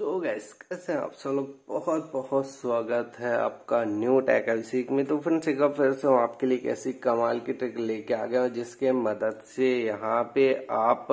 सो gas कैसे हैं आप सब लोग। बहुत बहुत स्वागत है आपका न्यू टेक सीख में। तो फ्रेंड्स एक बार फिर से हम आपके लिए एक ऐसी कमाल की ट्रिक लेके आ गया हूं जिसके मदद से यहाँ पे आप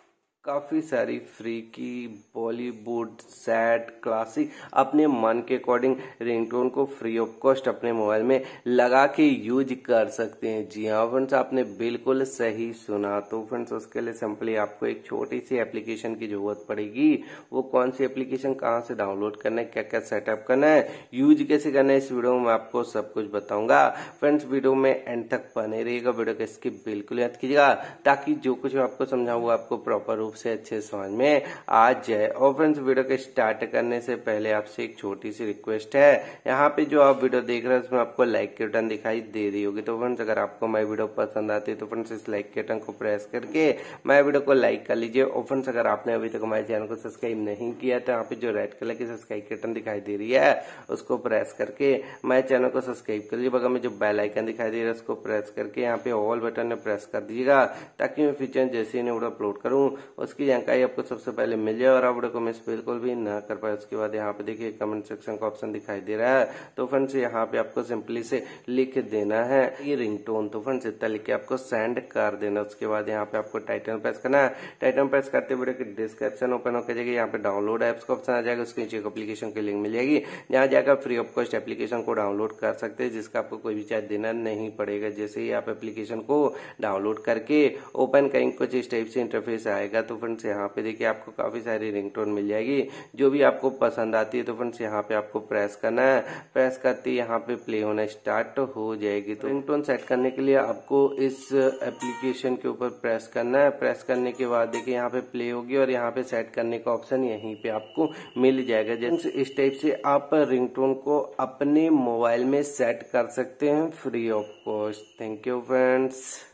काफी सारी फ्री की बॉलीवुड सैड क्लासिक अपने मन के अकॉर्डिंग रिंगटोन को फ्री ऑफ कॉस्ट अपने मोबाइल में लगा के यूज कर सकते हैं। जी हाँ फ्रेंड्स, आपने बिल्कुल सही सुना। तो फ्रेंड्स उसके लिए सिंपली आपको एक छोटी सी एप्लीकेशन की जरूरत पड़ेगी। वो कौन सी एप्लीकेशन, कहाँ से डाउनलोड करना है, क्या क्या सेटअप करना है, यूज कैसे करना है, इस वीडियो में आपको सब कुछ बताऊंगा। फ्रेंड्स वीडियो में एंड तक बने रहिएगा, वीडियो को स्किप बिल्कुल याद कीजिएगा ताकि जो कुछ मैं आपको समझाऊंगा आपको प्रॉपर रूप से अच्छे समझ में आ जाए। और फ्रेंड्स वीडियो के स्टार्ट करने से पहले आपसे एक छोटी सी रिक्वेस्ट है। यहाँ पे जो आप वीडियो देख रहे हैं उसमें आपको लाइक के बटन दिखाई दे रही होगी। तो फ्रेंड्स अगर आपको मेरी वीडियो पसंद आती है तो फ्रेंड्स इस लाइक के बटन को प्रेस करके मेरी वीडियो को लाइक कर लीजिए। और फ्रेंड्स अगर आपने अभी तक हमारे चैनल को सब्सक्राइब नहीं किया तो यहाँ पे जो रेड कलर की सब्सक्राइब के बटन दिखाई दे रही है उसको प्रेस करके मेरे चैनल को सब्सक्राइब कर लीजिए। बगल में जो बेल आइकन दिखाई दे रहा है उसको प्रेस करके यहाँ पे ऑल बटन में प्रेस कर दीजिएगा ताकि मैं फ्यूचर जैसे ही वीडियो अपलोड करूँ उसकी जानकारी आपको सबसे पहले मिल जाए और आप वीडियो को मिस बिल्कुल भी ना कर पाए। उसके बाद यहाँ पे देखिए कमेंट सेक्शन का ऑप्शन दिखाई दे रहा है। तो फ्रेंड्स यहाँ पे आपको सिंपली से लिख देना है ये रिंगटोन। तो फ्रेंड्स इतना लिख के आपको सेंड कर देना। उसके बाद यहाँ पे आपको टाइटल प्रेस करना है। टाइटल प्रेस करते वीडियो की डिस्क्रिप्शन ओपन होकर जाएगी, यहाँ पे डाउनलोड एप्स का ऑप्शन आ जाएगा, उसके नीचे एप्लीकेशन की लिंक मिल जाएगी जहाँ जाकर फ्री ऑफ कॉस्ट एप्लीकेशन को डाउनलोड कर सकते हैं जिसका आपको कोई भी चार्ज देना नहीं पड़ेगा। जैसे ही आप एप्लीकेशन को डाउनलोड करके ओपन करेंगे कुछ इस टाइप से इंटरफेस आएगा। तो फ्रेंड्स यहाँ पे देखिए आपको काफी सारी रिंगटोन मिल जाएगी जो भी आपको पसंद आती है। तो फ्रेंड्स यहाँ पे आपको प्रेस करना है, प्रेस करते ही यहाँ पे प्ले होना स्टार्ट हो जाएगी। तो रिंगटोन सेट करने के लिए आपको इस एप्लीकेशन के ऊपर प्रेस करना है। प्रेस करने के बाद देखिए यहाँ पे प्ले होगी और यहाँ पे सेट करने का ऑप्शन यहीं पे आपको मिल जाएगा। जैसे इस टाइप से आप रिंगटोन को अपने मोबाइल में सेट कर सकते हैं free of cost. Thank you friends.